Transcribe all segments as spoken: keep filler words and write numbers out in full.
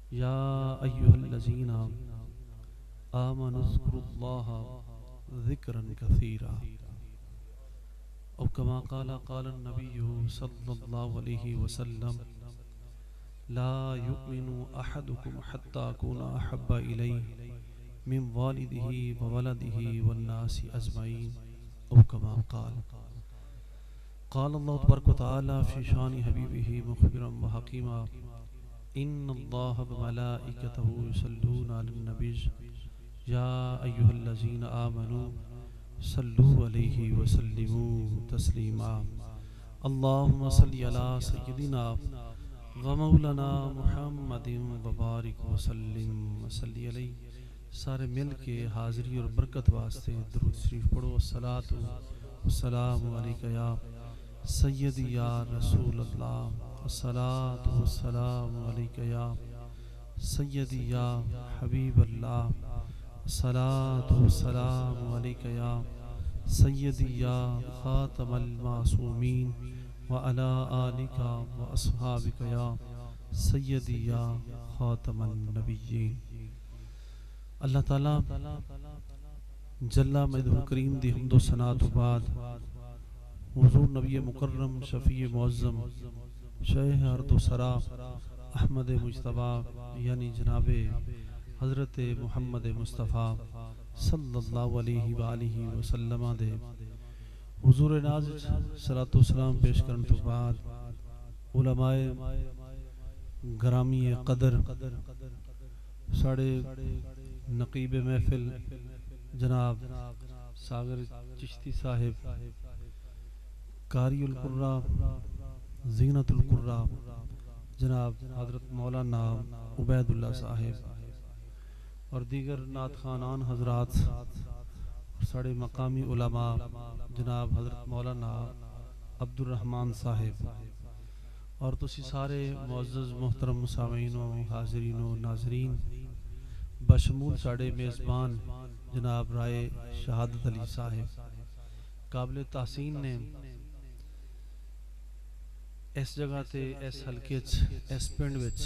یا ایھا الذین آمنوا اذکروا اللہ ذکرا کثیرا او کما قال قال النبی صلی اللہ علیہ وسلم لا یؤمن احدکم حتی اکون احب الیہ من والدہ وولدہ والناس اجمعین او کما قال قال اللہ تبارک و تعالی فی شان حبیبہ مخبرا وحکیما ان اللہ وملائکتہ یصلون علی النبی یا ایھا الذین آمنوا صلوا علیہ وسلموا تسلیما اللہم صلی علی سیدنا ومولانا محمد وبارک وسلم وصلی علیہ. سارے مل کے حاضری اور برکت واسطے درود شریف پڑھو. الصلاۃ والسلام علیک یا سیدی یا رسول اللہ, الصلاۃ والسلام علیک یا سیدی یا حبیب اللہ, الصلاۃ والسلام علیک یا سیدی یا خاتم المعصومین وعلی آلک واصحابک یا سیدی یا خاتم النبیین. اللہ تعالیٰ جل مجدہ الکریم دی حمد و ثنا تو بعد حضور نبی مکرم شفیع معظم شیخ ارض و سرا احمد مجتبی یعنی جناب حضرت محمد مصطفیٰ صلی اللہ علیہ وآلہ وسلم دے حضور ناز صلاۃ و سلام پیش کرن تو بعد علماء گرامی قدر ساڑے نقیب محفل جناب ساگر چشتی صاحب, قاری القرآ زینت القرآ جناب حضرت مولانا عبید اللہ صاحب اور دیگر نعت خوانان حضرات اور ساڑے مقامی علماء جناب حضرت مولانا عبد الرحمن صاحب اور تسی سارے معزز محترم سامعین و حاضرین و ناظرین بشمول ساڑے میزبان جناب رائے شہادت علی صاحب قابل تحسین نے اس جگہ تے اس حلقے اس پنڈ وچ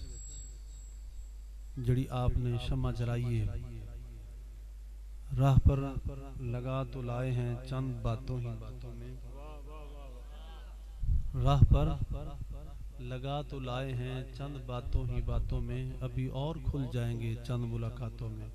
جڑی آپ نے شمع جلائی ہے راہ پر لگا تو لائے ہیں چند باتوں ہی باتوں میں, راہ پر لگا تو لائے ہیں چند باتوں ہی باتوں میں, ابھی اور کھل جائیں گے چند ملاقاتوں میں.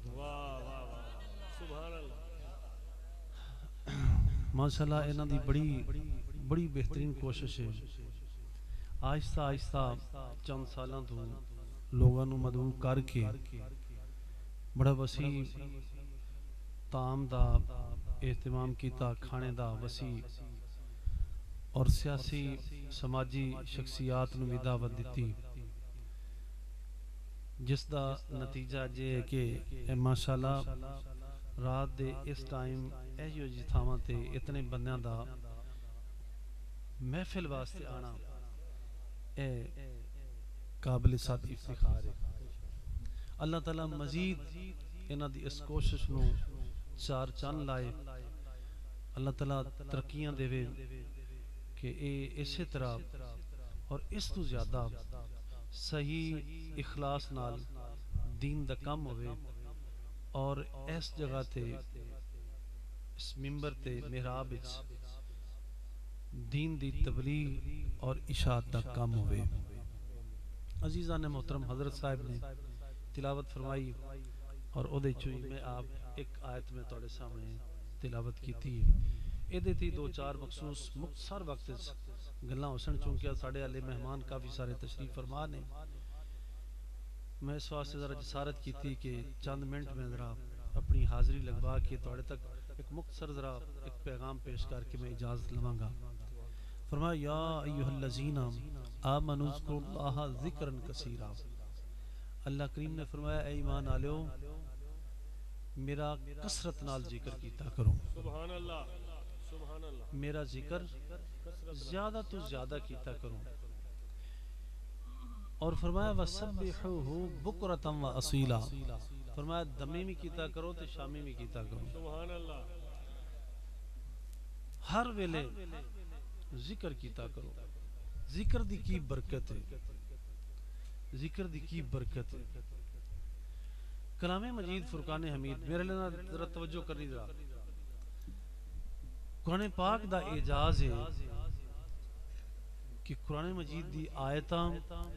ماشاءاللہ انہاں دی بڑی بڑی بہترین کوشش ہے. آہستہ آہستہ چند سالاں تو لوگاں نو مدعو کر کے بڑا وسیع طعام دا اہتمام کیتا, کھانے دا وسیع اور سیاسی سماجی شخصیات نو بھی دعوت دیتی, جس دا نتیجہ یہ ہے کہ ماشاءاللہ رات دے اس ٹائم ایہو جی تھاواں تے اتنے بندیاں دا محفل واسطے آنا اے قابل ساتھ افتخار ہے. اللہ تعالیٰ مزید انہاں دی اس کوشش نو چار چند لائے, اللہ تعالیٰ ترقیاں دے وے کہ اے اسی طرح اور اس تو زیادہ صحیح اخلاص نال دین دا کم ہوئے اور اس جگہ تے اس ممبر تے محراب وچ دین دی تبلیغ اور اشاعت دا کم ہوئے. عزیزان محترم حضرت صاحب نے تلاوت فرمائی اور او دے چوئی میں آپ ایک آیت میں توڑے سامنے تلاوت کی تھی. اے دے تھی دو چار مخصوص مختصر وقت گلاں حسن چونکہ ساڑھے والے مہمان کافی سارے تشریف فرما نے, میں اس واسطے ذرا جسارت کی تھی کہ چند منٹ میں ذرا اپنی حاضری لگوا کے توڑے تک ایک مختصر ذرا ایک پیغام پیش کر کے میں اجازت لواں گا. فرمایا یا ایھا الذین آمنوا اذکروا اللہ ذکرا کثیرا. اللہ کریم نے فرمایا اے ایمان والو میرا کثرت نال ذکر کیتا کرو. سبحان اللہ سبحان اللہ. میرا ذکر زیادہ تو زیادہ کیتا کرو. اور فرمایا وسبحوہ بکرۃ و اصیلا. فرمایا دمی بھی کیتا کرو تے شامی بھی کیتا کرو. سبحان اللہ. ہر ویلے ذکر کیتا کرو. ذکر دی کی برکت ہے. ذکر دی کی برکت ہے. کلام مجید فرقان حمید میرے لیے ذرا توجہ کرنی ذرا. قرآن پاک دا اعجاز ہے کہ قرآن مجید دی آیتاں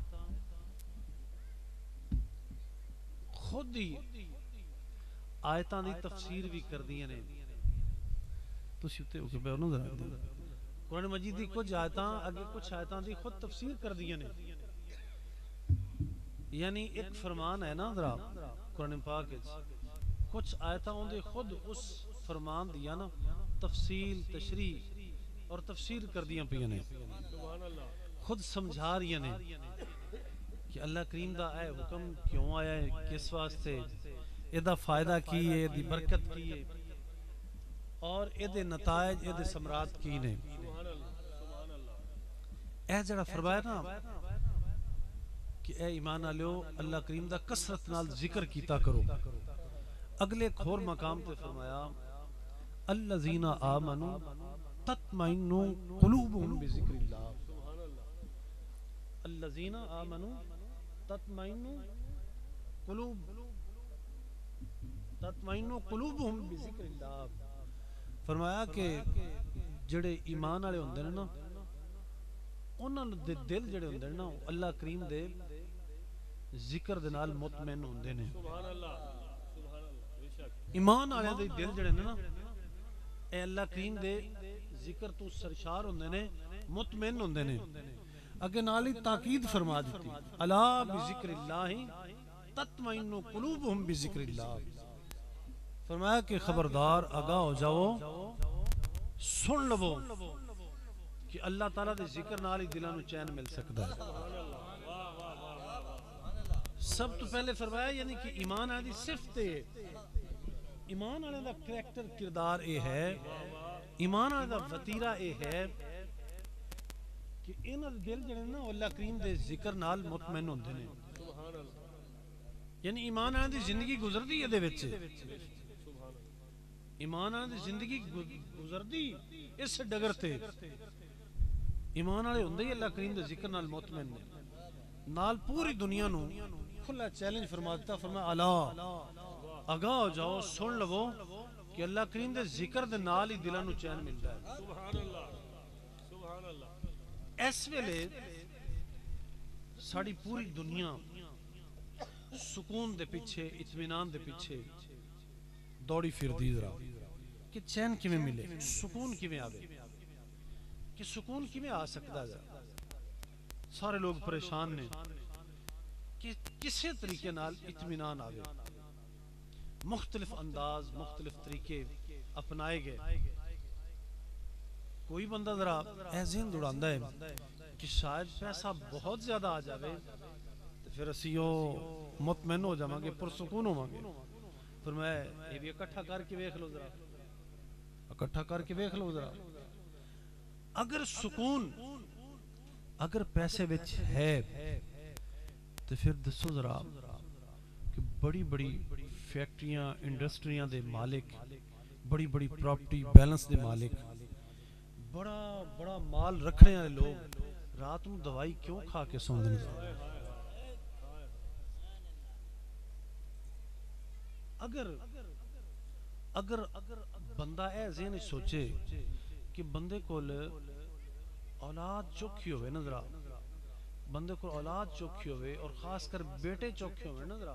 خود ہی آیتاں دی تفسیر بھی کر دیاں نے. تسی اتے ہو کے بیٹھو نا ذرا. قرآن مجید دی کچھ آیتاں اگے کچھ آیتاں دی خود تفسیر کر دیاں نے. یعنی ایک فرمان ہے نا ذرا قرآن پاک وچ کچھ آیتاں اون دے خود اس فرمان دی نا تفصیل تشریح اور تفسیر کر دیاں پیاں نے. خود سمجھا رہی نے کہ اللہ کریم دا اے حکم کیوں آیا ہے, کس واسطے, اے دا فائدہ کی ہے, اے دی برکت کی ہے, اور اے دے نتائج اے دے ثمرات کی نے. اے جڑا فرمایا نا کہ اے ایمان والو اللہ کریم دا کثرت نال ذکر کیتا کرو. اگلے ایک اور مقام تے فرمایا الذین آمنوا تطمئن قلوبهم بذکر اللہ. الذین آمنوا تطمئن قلوب تطمئن قلوبهم بذکر اللہ. فرمایا کہ جڑے ایمان والے ہوندے نے نا انہاں دے دل جڑے ہوندے نے نا اللہ کریم دے ذکر دے نال مطمئن ہوندے نے. سبحان اللہ سبحان اللہ. بے شک ایمان والے دے دل جڑے نے نا اے اللہ کریم دے ذکر تو سرشار ہوندے نے, مطمئن ہوندے نے. اگے نال ہی تاکید فرما دیتی الا بذکر اللہ تطمئن قلوبهم بذکر اللہ. فرمایا کہ خبردار آگاہ ہو جاؤ, سن لو کہ اللہ تعالیٰ دے ذکر نال ہی دلاں نوں چین مل سکدا ہے. سب تو پہلے فرمایا یعنی کہ ایمان والے دی صفت ہے, ایمان والے دا کریکٹر کردار اے ہے, ایمان والے دا وتیرہ اے ہے کہ انہاں دے دل جڑے نا اللہ کریم دے ذکر نال مطمئن ہوندے نے. یعنی ایمان والے دی زندگی گزردی ہے دے وچ, ایمان والے دی زندگی گزردی اس ڈگر تے ایمان والے ہوندے ہی اللہ کریم دے ذکر نال مطمئن نے. نال پوری دنیا نو کھلا چیلنج فرما دیتا, فرمایا الا آگاہ ہو جاؤ, سن لو کہ اللہ کریم دے ذکر دے نال ہی دلاں نوں چین ملدا ہے. سبحان اللہ سبحان اللہ. اس ویلے ساڈی پوری دنیا سکون دے پیچھے, اطمینان دے پیچھے دوڑی پھردی ذرا کہ چین کیویں ملے, سکون کیویں آوے, کہ سکون کیویں آ سکدا ہے. سارے لوگ پریشان نے کہ کسے طریقے نال اطمینان آوے. مختلف انداز مختلف طریقے اپنائے گئے. کوئی بندہ ذرا اے ذہن دوڑاندا ہے کہ شاید پیسہ بہت زیادہ آ جاوے تو پھر اسی او مطمئن ہو جاواں گے, پرسکون ہوواں گے. پھر میں یہ بھی اکٹھا کر کے ویکھ لو ذرا, اکٹھا کر کے ویکھ لو ذرا. اگر سکون اگر پیسے وچ ہے تو پھر دسو ذرا کہ بڑی بڑی فیکٹریاں انڈسٹریاں دے مالک, بڑی بڑی پراپرٹی بیلنس دے مالک, بڑا بڑا مال رکھنے والے لوگ رات نوں دوائی کیوں کھا کے سوندے نے؟ اگر اگر بندہ اے ذہن سوچے کہ بندے کول اولاد چوکھی ہوئے نا ذرا, بندے کو اولاد چوکھی ہوئے اور خاص کر بیٹے چوکھے ہوئے نا ذرا,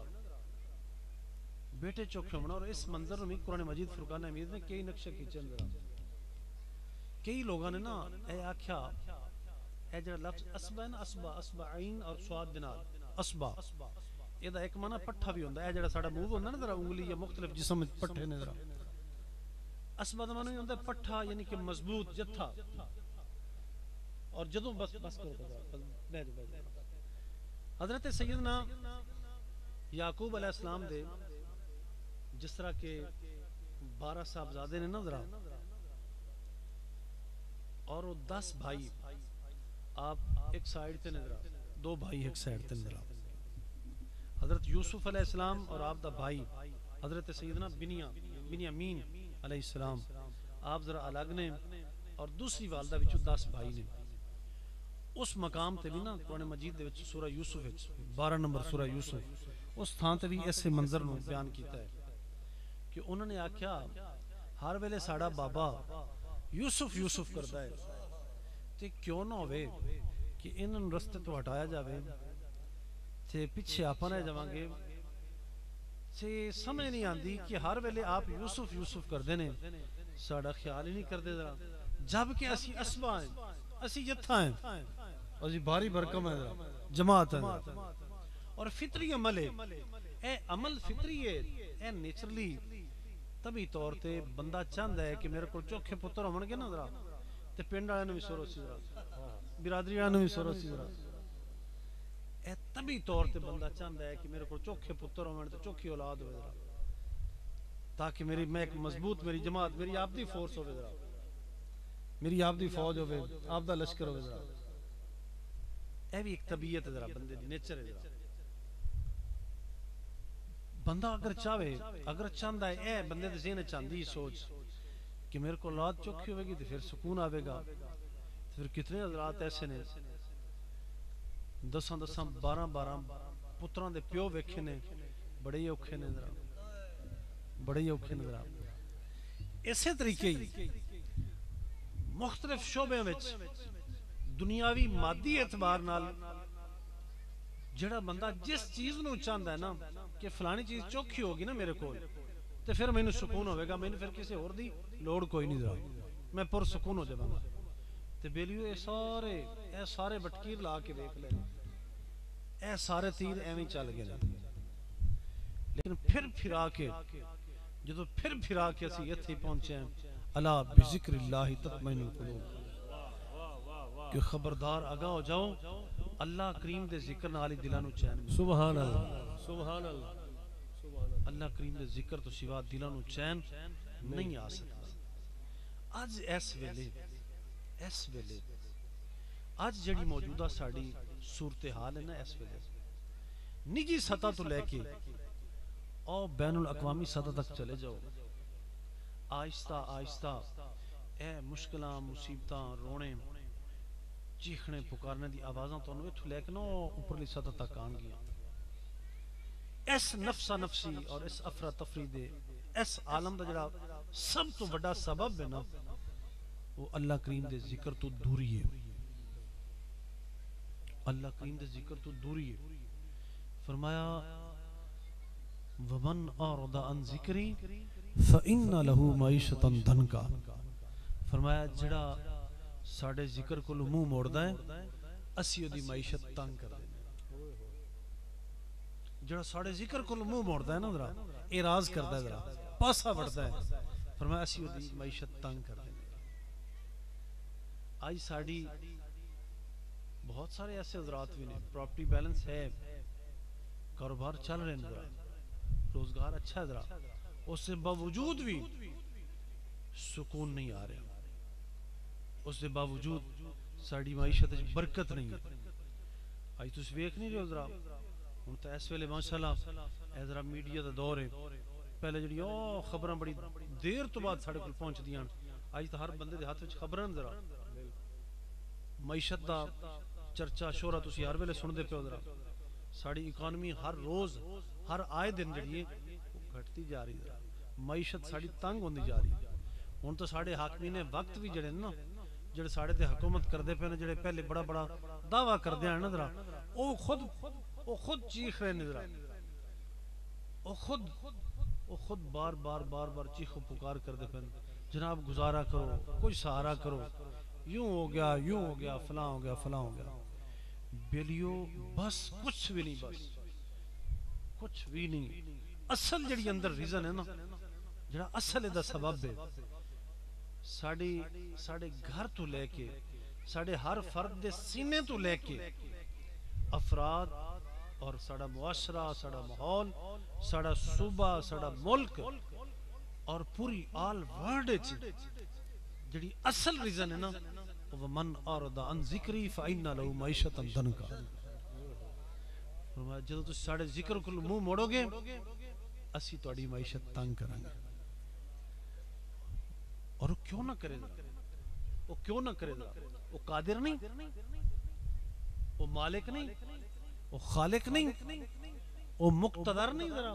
بیٹے چوکھے ہوئے نا. اور اس منظر میں قرآن مجید فرقان حمید میں کئی نقشے کھینچے ذرا. کئی لوگاں نے نا اے آکھیا اے جڑا لفظ اسبا ہے نا, اسبا اسبا عین اور سواد دے نال اسبا, اے دا ایک معنی پٹھا بھی ہوندا ہے. اے جڑا ساڈا منہ ہوندا نا ذرا انگلی یا مختلف جسم وچ پٹھے نے ذرا, اسبا دا معنی ہوندا ہے پٹھا, یعنی کہ مضبوط جتھا. اور جدوں بس بس کرو بیٹھ بیٹھ. حضرت سیدنا یعقوب علیہ السلام دے جس طرح کے بارہ صاحبزادے نے نا ذرا, اور وہ دس بھائی, آپ ایک سائیڈ تے نظر, دو بھائی ایک سائیڈ تے نظر. حضرت یوسف علیہ السلام اور آپ دا بھائی حضرت سیدنا بنیامین علیہ السلام, آپ ذرا الگ نے, اور دوسری والدہ وچوں دس بھائی نے. اس مقام تے بھی نا قرآن مجید دے وچ سورہ یوسف وچ بارہ نمبر سورہ یوسف اس تھان تے بھی ایسے منظر نو بیان کیتا ہے کہ انہوں نے آکھیا ہر ویلے ساڑا بابا یوسف یوسف کردا ہے تے کیوں نہ ہوئے کہ انہوں رستے تو ہٹایا جاوے تے پیچھے آپ رہ جاواں گے تے سمجھ نہیں آندی کہ ہر ویلے آپ یوسف یوسف کردے نے ساڑا خیال ہی نہیں کردے ذرا جبکہ اسی اسبا ہیں اسی جتھا ہیں اسی بھاری برکم ہے جماعت ہے اور فطری عمل ہے اے عمل فطری ہے اے نیچرلی تبھی طور تے بندہ چاہندا ہے کہ میرے کو چوکھے پتر ہون گے نا ذرا تے پنڈ والے نوں بھی سورو سی ذرا برادری والے نوں بھی سورو سی ذرا اے تبھی طور تے بندہ چاہندا ہے کہ میرے کو چوکھے پتر ہون تے چوکھی اولاد ہوے ذرا تاکہ میری میں ایک مضبوط میری جماعت میری آپ دی فورس ہوے ذرا میری آپ دی فوج ہوے آپ دا لشکر ہوے ذرا اے بھی ایک طبیعت ہے ذرا بندے دی نیچر ہے ذرا بندہ اگر چاہے اگر چاہندا ہے اے بندے دے ذہن چاندی سوچ کہ میرے کو اولاد چوکھی ہوے گی تو پھر سکون آوے گا پھر کتنے حضرات ایسے نے دساں دساں بارہ بارہ پتراں دے پیو ویکھے نے بڑے ہی اوکھے نے ذرا بڑے ہی اوکھے نے ذرا اسی طریقے ہی مختلف شعبے وچ دنیاوی مادی اعتبار نال جڑا بندہ جس چیز نو چاہندا ہے نا کہ فلانی چیز چوکھی ہوگی نا میرے کول تے پھر مینوں سکون ہوے گا مینوں پھر کسی اور دی لوڑ کوئی نہیں ذرا میں پر سکون ہو جاواں گا تے بیلیو اے سارے اے سارے بٹکیر لا کے دیکھ لے اے سارے تیر ایویں چل گئے لیکن پھر پھرا کے جدو پھر پھرا کے اسی ایتھے پہنچے ہیں الا بذکر اللہ تطمئن القلوب کہ خبردار آگاہ ہو جاؤ اللہ کریم دے ذکر نال دلاں نو چین سبحان اللہ سبحان اللہ اللہ کریم دے ذکر تو سوا دلاں نو چین نہیں آ سکتا اج اس ویلے اس ویلے اج جڑی موجودہ ساڈی صورتحال ہے نا اس ویلے نجی سطح تو لے کے اور بین الاقوامی سطح تک چلے جاؤ آہستہ آہستہ اے مشکلاں مصیبتاں رونے چیخنے پکارنے دی آوازاں تو انہوں اتھو لے کے نا اوپرلی سطح تک آن گیا اس نفسا نفسی اور اس افراتفری دے اس عالم دا جڑا سب تو بڑا سبب ہے نا وہ اللہ کریم دے ذکر تو دوری ہے اللہ کریم دے ذکر تو دوری ہے فرمایا وَمَنْ أَعْرَضَ عَنْ ذِكْرِي فَإِنَّ لَهُ مَعِيشَةً ضَنْكَ فرمایا جڑا ساڑے ذکر کو منہ موڑدا ہے اسی دی معیشت تنگ کر دینا جڑا ساڑے ذکر کو منہ موڑدا ہے نا ذرا اعراض کردا ہے ذرا پاسا وڑدا ہے فرمایا اسی دی معیشت تنگ کر دینا آج ساڑی بہت سارے ایسے حضرات بھی نے پراپرٹی بیلنس ہے کاروبار چل رہے ہیں ذرا روزگار اچھا ہے ذرا اس سے باوجود بھی سکون نہیں آ رہا اس سے باوجود ساڑی معیشت برکت نہیں ہے آج تس ویکھ نہیں رہے ذرا ہن تے اس ویلے ماشاءاللہ اے ذرا میڈیا دا دور ہے پہلے جڑی او خبراں بڑی دیر تو بعد ساڈے کول پہنچ دیاں آج تو ہر بندے دے ہاتھ وچ خبراں ذرا معیشت دا چرچا شورا تسی ہر ویلے سن دے پیو ذرا ساڑی اکانومی ہر روز ہر آئے دن جڑی ہے گھٹتی جا رہی ہے معیشت ساڑی تنگ ہوندی جا رہی ہے ہن تو ساڑے حاکمین وقت بھی جڑے نا جڑے ساڑے تے حکومت کردے پے نے جڑے پہلے بڑا بڑا دعویٰ کردے ہیں نا ذرا او خود او خود چیخ رہے نے ذرا او خود او خود بار بار بار بار چیخ و پکار کردے پے جناب گزارا کرو کوئی سہارا کرو یوں ہو گیا یوں ہو گیا فلاں ہو گیا فلاں ہو گیا بیلیو بس کچھ بھی نہیں بس کچھ بھی نہیں اصل جڑی اندر ریزن ہے نا جڑا اصل دا سبب ہے ساڑی ساڑے گھر تو لے کے ساڑے ہر فرد دے سینے تو لے کے افراد اور ساڑا معاشرہ ساڑا ماحول ساڑا صوبہ ساڑا ملک اور پوری آل ورلڈ جڑی اصل ریزن ہے نا وَمَنْ أَعْرَضَ عَنْ ذِكْرِي فَإِنَّ لَهُ مَعِيشَةً ضَنْكَ فرمایا جدو تسی ساڑے ذکر کو منہ موڑو گے اسی تواڈی معیشت تنگ کریں گے اور وہ کیوں نہ کرے گا وہ کیوں نہ کرے گا وہ قادر نہیں وہ مالک نہیں، وہ خالق نہیں، وہ مقتدر نہیں، ذرا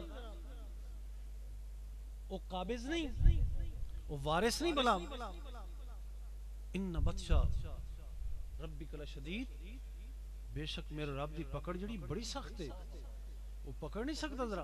وہ قابض نہیں، وہ وارث نہیں، بلا ان بطشا ربک لشدید، بے شک میرے رب دی پکڑ جڑی بڑی سخت ہے، وہ پکڑ نہیں سکتا، ذرا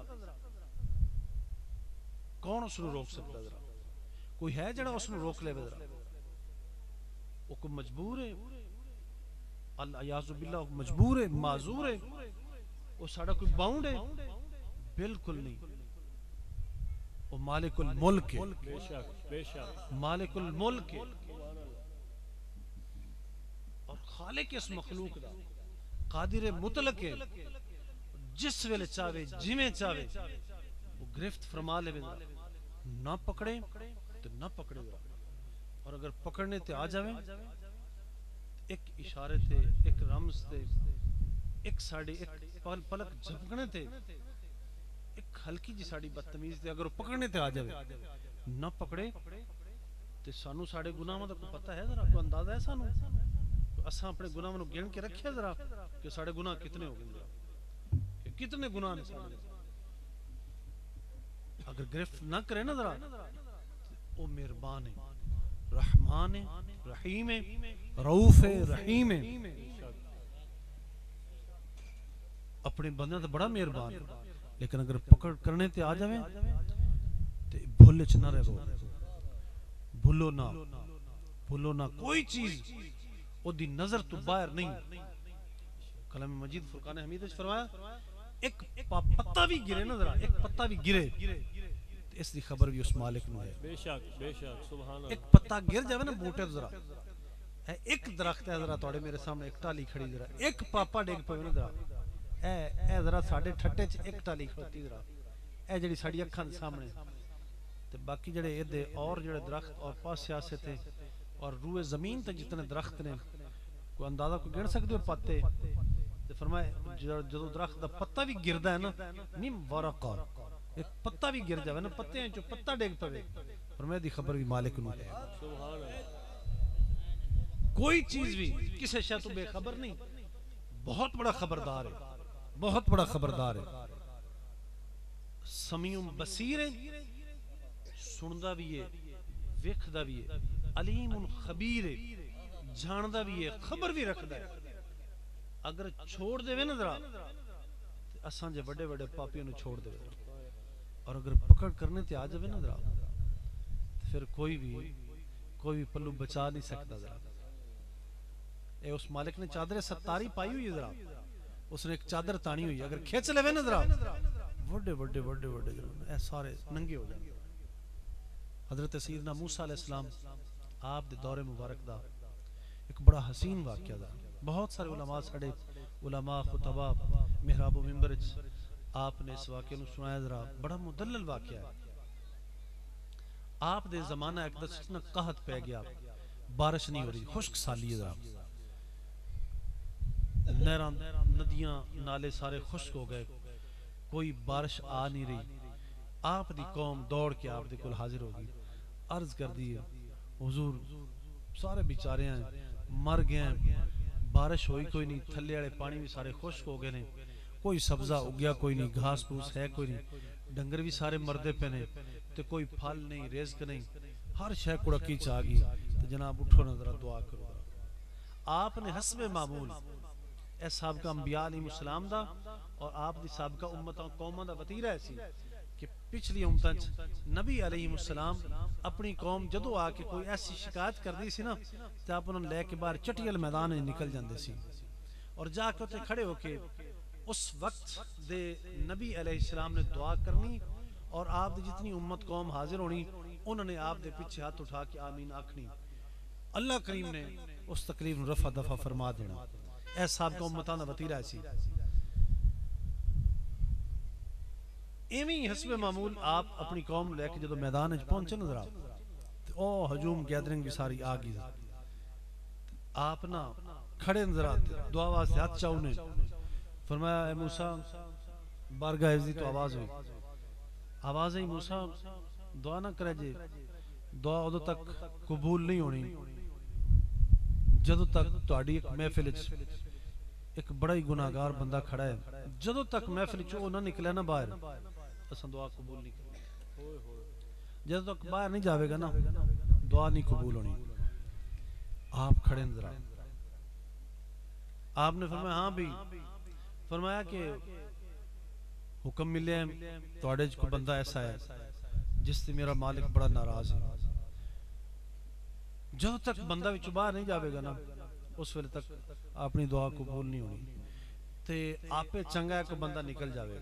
کون اس نو روک سکتا، ذرا کوئی ہے جڑا اس نو روک لے، ذرا وہ کوئی مجبور ہے، الیاذ باللہ مجبور ہے، معذور ہے، وہ ساڑا کوئی باؤنڈ ہے، بالکل نہیں، وہ مالک الملک ہے، بے شک بے شک مالک الملک ہے اور خالق اس مخلوق دا، قادر مطلق ہے، جس ویلے چاہے جویں چاہے وہ گرفت فرما لے، نہ پکڑے تو نہ پکڑے، اور اگر پکڑنے تے آ جاویں ایک اشارے تے، ایک رمز تے، ایک ساڑی ایک پل پلک جھپکنے تے، ایک ہلکی جی ساڑی بدتمیز تے اگر وہ پکڑنے تے آ جاوے نہ پکڑے تے سانو ساڑے گناہوں دا کوئی پتہ ہے، ذرا کوئی اندازہ ہے سانو، اساں اپنے گناہوں نو گن کے رکھے ذرا کہ ساڑے گناہ کتنے ہو گئے، کہ کتنے گناہ نے ساڑے، اگر گرفت نہ کرے نا ذرا، وہ مہربان ہے، رحمان ہے، رحیم ہے، رؤوف ہے، رحیم ہے، اپنے بندے تے بڑا مہربان ہے، لیکن اگر پکڑ کرنے تے آ جاویں تے بھول چ نہ رہو، بھولو نہ، بھولو نہ، کوئی چیز او دی نظر تو باہر نہیں، کلام مجید فرقان حمید وچ فرمایا ایک پتہ بھی گرے نا، ذرا ایک پتہ بھی گرے اس دی خبر بھی اس مالک نو ہے، بے شک بے شک سبحان اللہ، ایک پتہ گر جاوے نا بوٹے ذرا، اے ایک درخت ہے ذرا تواڈے میرے سامنے ایک ٹالی کھڑی، ذرا ایک پاپا ڈگ پوے نا، ذرا اے اے ذرا ساڈے ٹھٹے چ ایک ٹالی کھڑتی، ذرا اے جڑی ساڈی اکھاں دے سامنے تے باقی جڑے ایدے اور جڑے درخت اور پاسے آسے تے اور روئے زمین تے جتنے درخت نے کوئی اندازہ کوئی گن سکدے ہو پتے تے فرمایا جدوں درخت دا پتہ بھی گردا ہے نا، نیم ورقہ ایک پتہ بھی گر جاوے نا، پتے چوں پتہ ڈگ پوے، فرمایا دی خبر بھی مالک نو ہے، سبحان اللہ، کوئی چیز بھی کسے شے تو بے خبر نہیں، بہت بڑا خبردار ہے، بہت بڑا خبردار ہے، سمیع بصیر ہے، سندا بھی ہے، ویکھدا بھی ہے، علیم خبیر ہے، جاندا بھی ہے، خبر بھی رکھدا ہے، اگر چھوڑ دے وے نا ذرا تے اساں جے بڑے بڑے پاپیوں نو چھوڑ دے، اور اگر پکڑ کرنے تے آ جاوے نا ذرا پھر کوئی بھی کوئی بھی پلو بچا نہیں سکتا، ذرا اے اس مالک نے چادر ستاری پائی ہوئی ہے، ذرا اس نے ایک چادر تانی ہوئی، اگر کھینچ لے نا ذرا بڑے بڑے بڑے بڑے اے سارے ننگے ہو جاندے۔ حضرت سیدنا موسیٰ علیہ السلام آپ دے دور مبارک دا ایک بڑا حسین واقعہ دا، بہت سارے علماء ساڑے علماء خطبہ محراب و منبر آپ نے اس واقعہ نو سنایا، ذرا بڑا مدلل واقعہ ہے، آپ دے زمانہ ایک دستنا قحط پہ گیا، بارش نہیں ہو رہی، خشک سالی ہے، ذرا نہران ندیاں نالے سارے خشک ہو گئے، کوئی بارش آ نہیں رہی، آپ دی قوم دوڑ کے آپ دے کل حاضر ہوگی، عرض کر دی حضور سارے بیچارے ہیں مر گئے ہیں، بارش ہوئی کوئی نہیں، تھلے والے پانی بھی سارے خشک ہو گئے نے، کوئی سبزہ اگیا کوئی نہیں، گھاس پھوس ہے کوئی نہیں، ڈنگر بھی سارے مردے پہ نے، تے کوئی پھل نہیں، رزق نہیں، ہر شے کڑکی چ آ گئی، تو جناب اٹھو نہ ذرا دعا کرو۔ آپ نے حسب معمول اے سابقہ انبیاء علیہ السلام دا اور آپ دی سابقہ امتاں قوماں دا وتیرہ ایسی کہ پچھلی امتاں نبی علیہ السلام اپنی قوم جدو آ کے کوئی ایسی شکایت کر دی سی نا تے آپ انہوں لے کے باہر چٹیل میدان میں نکل جاندے سی، اور جا کے اتنے کھڑے ہو کے اس وقت دے نبی علیہ السلام نے دعا کرنی، اور آپ دی جتنی امت قوم حاضر ہونی انہوں نے آپ دے پیچھے ہاتھ اٹھا کے آمین آکھنی، اللہ کریم نے اس تکلیف نو رفع دفع فرما دینا۔ اے صاحب کا امتان دا وطیرہ ایسی ایویں حسب معمول آپ اپنی قوم لے کے جدو میدان وچ پہنچے نظر آپ او ہجوم گیدرنگ بھی ساری آ گئی، آپ نا کھڑے نظر آتے دعا واسطے ہاتھ چاؤنے، فرمایا اے موسیٰ بارگاہ عزت تو آواز ہوئی، آواز ہے موسیٰ دعا نہ کرے جے، دعا ادو تک قبول نہیں ہونی جدو تک تہاڈی ایک محفل ایک بڑا ہی گناہگار بندہ کھڑا ہے، جدوں تک محفل چوں نہ نکلے نا باہر اساں دعا قبول نہیں کرنی، ہوئے ہوئے جدوں تک باہر نہیں جاوے گا نا دعا نہیں قبول ہونی۔ آپ کھڑے ذرا، آپ نے فرمایا ہاں بھی، فرمایا کہ حکم ملے تواڈے وچ کوئی بندہ ایسا ہے جس سے میرا مالک بڑا ناراض ہے، جب تک بندہ وچ باہر نہیں جاوے گا نا اس ویلے تک اپنی دعا قبول نہیں ہونی۔ تے آپے چنگا ہے کوئی بندہ نکل جاوے،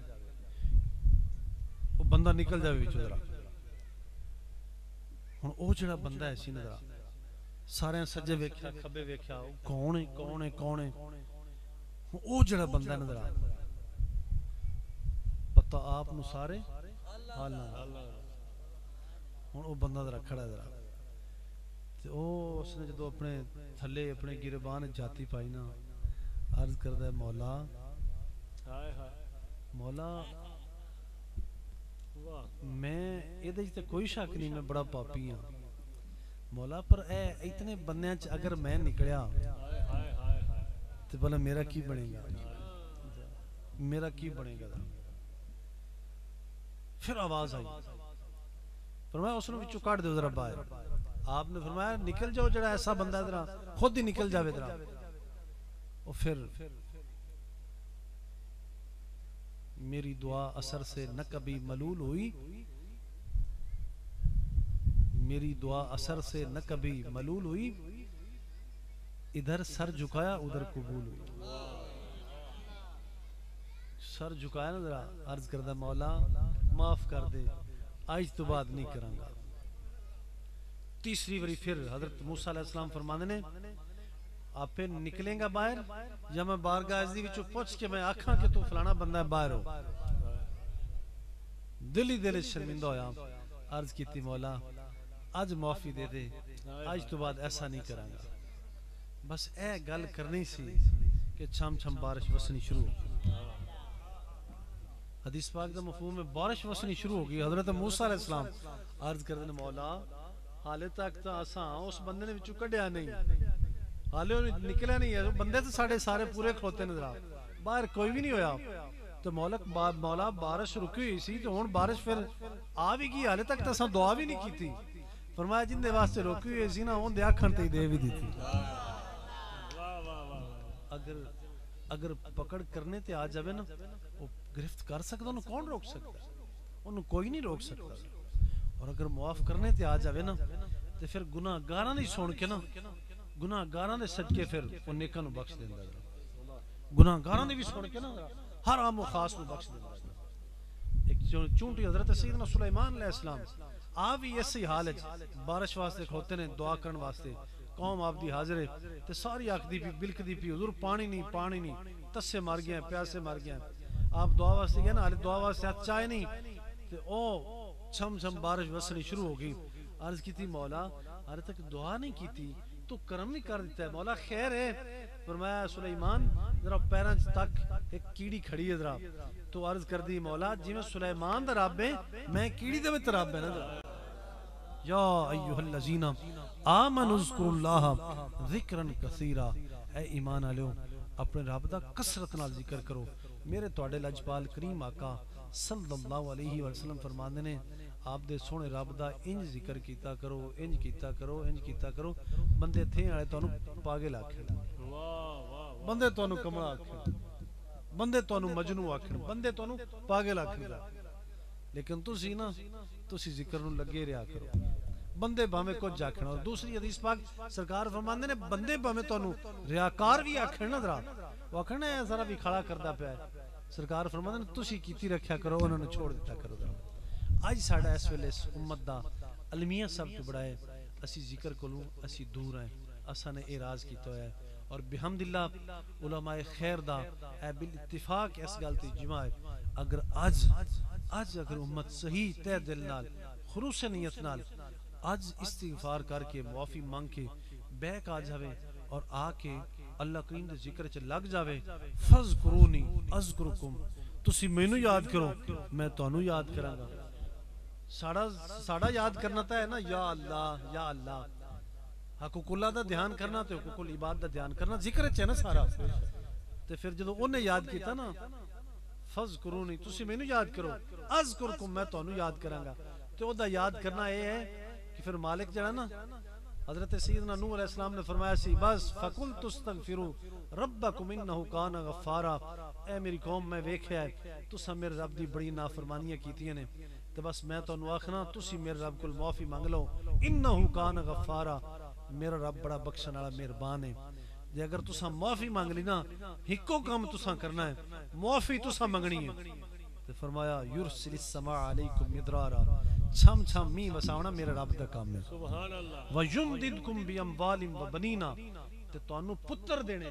وہ بندہ نکل جاوے وچ ذرا، ہن او جڑا بندہ ہے سی ذرا سارے سجے ویکھیا کھبے ویکھیا او کون ہے کون ہے کون ہے، او جڑا بندہ نظر آ پتہ آپ نو سارے حال نہ ہن او بندہ ذرا کھڑا ذرا تے او اس نے جدو اپنے تھلے اپنے گربان جاتی پائی نا عرض کردا ہے مولا ہائے ہائے مولا واہ میں اے تے کوئی شک نہیں میں بڑا پاپی ہاں مولا، پر اے اتنے بندیاں چ اگر میں نکلیا ہائے ہائے ہائے ہائے تے بھلا میرا کی بنے گا، میرا کی بنے گا۔ پھر آواز آئی، فرمایا اس نے وچوں کاٹ دیو ذرا باہر۔ آپ نے فرمایا نکل جاؤ جڑا ایسا بندہ ہے ذرا خود ہی نکل جاوے ذرا۔ اور پھر میری دعا اثر سے نہ کبھی ملول ہوئی، میری دعا اثر سے نہ کبھی ملول ہوئی، ادھر سر جھکایا ادھر قبول ہوئی۔ سر جھکایا نا ذرا عرض کردہ مولا معاف کر دے آج تو بعد نہیں کروں گا۔ تیسری باری پھر حضرت موسیٰ علیہ السلام فرمانے نے آپ پہ نکلیں گا باہر یا میں بارگاہ عزیز وچوں پوچھ کے میں آکھاں کہ تو فلانا بندہ باہر ہو، دلی دل شرمندہ ہویا، عرض کیتی مولا آج معافی دے دے آج تو بعد ایسا نہیں کروں گا۔ بس اے گل کرنی سی کہ چھم چھم بارش وسنی شروع ہو گئی۔ حدیث پاک دا مفہوم میں بارش وسنی شروع ہو گئی۔ حضرت موسیٰ علیہ السلام عرض کردے نے مولا حالے تک تا اساں اس بندے نے وچوں کڈیا نہیں، حالے نکلیا نہیں ہے، بندے تو ساڑے سارے پورے کھوتے نظر آ باہر کوئی بھی نہیں ہویا۔ تو مولک مولا بارش رکی ہوئی سی تو ہن بارش پھر آ بھی گئی، حالے تک تساں دعا بھی نہیں کیتی۔ فرمایا جن دے واسطے روکی ہوئی سی نا اون دے آکھن تے دے بھی دیتی۔ اگر اگر پکڑ کرنے تے آ جاوے نا وہ گرفت کر سکتا، انہوں کون روک سکتا ہے، انہوں کوئی نہیں روک سکتا۔ اور اگر معاف کرنے تے آ جاوے نا تے پھر گناہ گاراں نہیں سن کے نا گناہ گاراں دے صدقے پھر وہ نیکاں نو بخش دیندا ہے، گناہ گاراں دے بھی سن کے نا ہر عام و خاص نو بخش دیندا ہے۔ ایک چونٹی حضرت سیدنا سلیمان علیہ السلام آپ بھی اسی حال ہے، بارش واسطے کھوتے نے دعا کرن واسطے، قوم آپ دی حاضر ہے تے ساری آکھ دی پی بلک دی پی حضور پانی نہیں پانی نہیں، تسے مر گئے ہیں پیاسے مر گئے ہیں۔ آپ دعا واسطے گئے نا، حالے دعا واسطے ہاتھ چائے نہیں تے او چھم چھم بارش وسنی شروع ہو گئی۔ عرض کی تھی مولا حالے تک دعا نہیں کی تھی تو کرم نہیں کر دیتا ہے، مولا خیر ہے۔ فرمایا سلیمان ذرا پیران تک ایک کیڑی کھڑی ہے ذرا، تو عرض کر دی مولا جی میں سلیمان دا رب ہے میں کیڑی دے وچ رب ہے نا۔ یا ایھا الذین آمنوا اذکروا اللہ ذکرا کثیرا، اے ایمان والو اپنے رب دا کثرت نال ذکر کرو۔ میرے تواڈے لجپال کریم آقا صلی اللہ علیہ وسلم فرماندے نے آپ دے سونے رب دا انج ذکر کیتا کرو انج کیتا کرو انج کیتا کرو، بندے تھے والے تانوں پاگل آکھن، بندے تانوں کملا آکھن، بندے تانوں مجنوں آکھن، بندے تانوں پاگل آکھن، لیکن تسی نا تسی ذکر نو لگے رہیا کرو، بندے بھاویں کچھ آکھن۔ اور دوسری حدیث پاک سرکار فرماندے نے بندے بھاویں تانوں ریاکار بھی آکھن نا ذرا وہ آکھن اے ذرا بھی کھڑا کردا پیا ہے، سرکار فرماندے نے تسی کیتی رکھیا کرو انہاں نوں چھوڑ دیتا کرو۔ اج ساڈا اس ویلے اس امت دا المیہ سب تو بڑا ہے، اسی ذکر کولوں اسی دور ہیں، اساں نے اعراض کیتا ہوا ہے۔ اور بحمداللہ علماء خیر دا اے بالاتفاق اس گل تے اجماع ہے، اگر اج اج اگر امت صحیح تہ دل نال خلوص نیت نال اج استغفار کر کے معافی مانگ کے بیک آ جاوے اور آ کے اللہ کریم دے ذکر چ لگ جاوے، فذکرونی اذکرکم، تسی مینوں یاد کرو میں تانوں یاد کراں گا۔ ساڑا ساڑا یاد کرنا تا ہے نا یا اللہ یا اللہ، حقوق اللہ دا دھیان کرنا تے حقوق العباد دا دھیان کرنا ذکر چ ہے نا سارا، تے پھر جدوں اونے یاد کیتا نا فذکرونی تسی مینوں یاد کرو اذکرکم میں تانوں یاد کراں گا تے او دا یاد کرنا اے ہے کہ پھر مالک جڑا نا حضرت سیدنا نوح علیہ السلام نے فرمایا سی بس فقلت استغفروا ربکم انہ کان غفارا اے میری قوم میں ویکھیا ہے تساں میرے رب دی بڑی نافرمانیاں کیتیاں نے تے بس میں تانوں آکھنا تسی میرے رب کول معافی مانگ لو انہ کان غفارا میرا رب بڑا بخشن والا مہربان ہے جے اگر تساں معافی مانگ لی نا ہکو کام تساں کرنا ہے معافی تساں منگنی ہے تے فرمایا یرسل السماء علیکم مدرارا چھم چھم می وساونا میرے رب دا کام ہے سبحان اللہ وَيُمْدِدْكُمْ بِأَمْوَالٍ وَبَنِينَ تے تانوں پتر دینے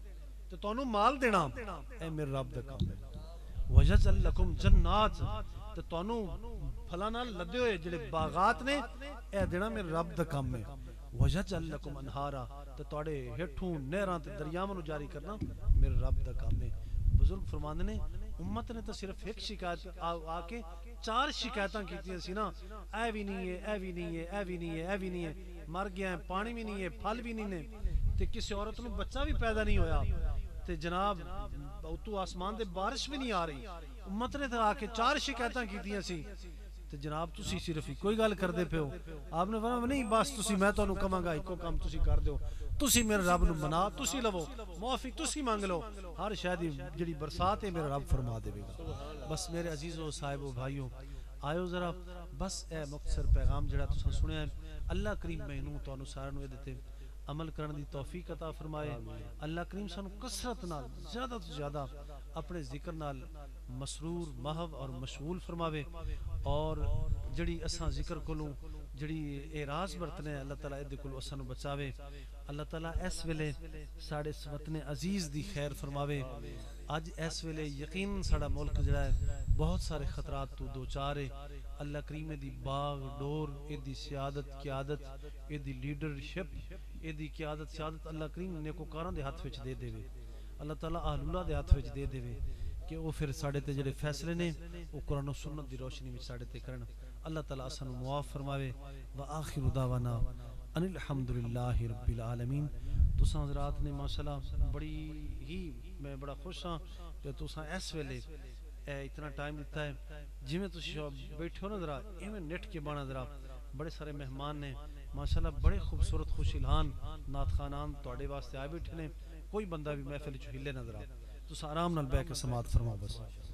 تے تانوں مال دینا اے میرے رب دا کام ہے وَيَجْعَلْ لَكُمْ جَنَّاتٍ تے تانوں پھلاں نال لدے ہوئے جڑے باغات نے اے دینا میرے رب دا کام ہے وَيَجْعَلْ لَكُمْ أَنْهَارًا تے تواڈے ہیٹھوں نہراں تے دریاواں نوں جاری کرنا میرے رب دا کام ہے بزرگ فرماندے نے امت نے تو صرف ایک شکایت آ, آ کے چار شکایتاں کیتیاں سی نا اے بھی نہیں ہے اے بھی نہیں ہے اے بھی نہیں ہے اے بھی نہیں ہے مر گیا ہے پانی بھی نہیں ہے پھل بھی نہیں نے تے کسی عورت نوں بچہ بھی پیدا نہیں ہویا تے جناب اتو آسمان دے بارش بھی نہیں آ رہی امت نے تو آ کے چار شکایتاں کیتیاں سی تے جناب تسی صرف کوئی گل کردے پیو آپ نے فرمایا نہیں بس تسی میں تانوں کہاں گا اکو کام تسی کر دیو تسی میرے رب نو منا تسی لو معافی تسی مانگ لو ہر شے دی جڑی برسات ہے میرا رب فرما دے گا بس میرے عزیزو صاحبو بھائیو آئیو ذرا بس اے مختصر پیغام جڑا تساں سنیا ہے اللہ کریم مینوں تانوں سارے نو دتے عمل کرن دی توفیق عطا فرمائے اللہ کریم سانو کثرت نال زیادہ تو زیادہ اپنے ذکر نال مسرور محو اور مشغول فرماوے اور جڑی اساں ذکر کولوں جڑی اعراض برتنے اللہ تعالیٰ ادھے کولوں اساں نو بچاوے اللہ تعالیٰ اس ویلے ساڑے وطن عزیز دی خیر فرماوے اج اس ویلے یقین ساڑا ملک جڑا ہے بہت سارے خطرات تو دو چارے اللہ کریم دی باغ ڈور ایدی سیادت قیادت ایدی لیڈرشپ ایدی قیادت سیادت اللہ کریم نیکوکاراں دے ہاتھ وچ دے دے اللہ تعالیٰ اہل اللہ دے ہاتھ وچ دے دے کہ وہ پھر ساڑے تے جڑے فیصلے نے وہ قرآن و سنت دی روشنی وچ ساڑے تے کرن اللہ تعالیٰ اسانو معاف فرماوے وآخر دعوانا ان الحمدللہ رب العالمین تساں حضرات نے ماشاءاللہ بڑی ہی میں بڑا خوش ہاں کہ تساں اس ویلے اتنا ٹائم دیتا ہے جی میں تسی بیٹھے ہو نا ذرا ایویں نیٹ کے بانا ذرا بڑے سارے مہمان نے ماشاءاللہ بڑے خوبصورت خوش الہان نعت خوانان تواڈے واسطے آئے بیٹھے نے کوئی بندہ بھی محفل چ ہلے نہ ذرا تساں آرام نال بیٹھ کے سماعت فرماؤ بس